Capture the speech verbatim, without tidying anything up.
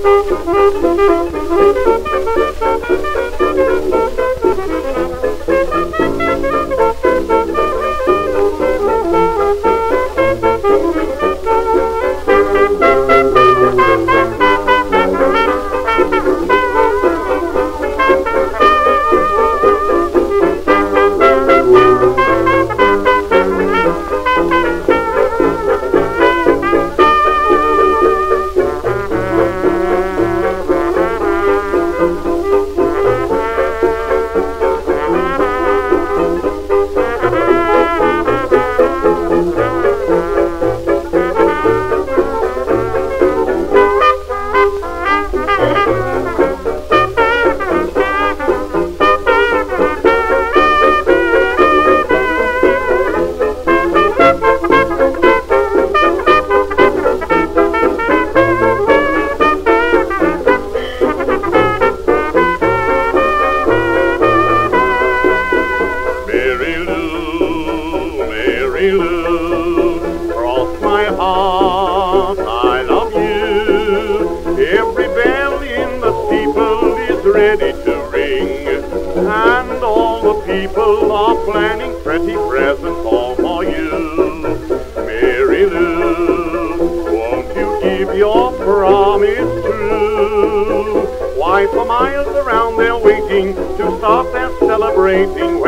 Mary Lou, cross my heart, I love you. Every bell in the steeple is ready to ring, and all the people are planning pretty presents all for you. Mary Lou, won't you give your promise true? Why, for miles around they're waiting to start their celebrating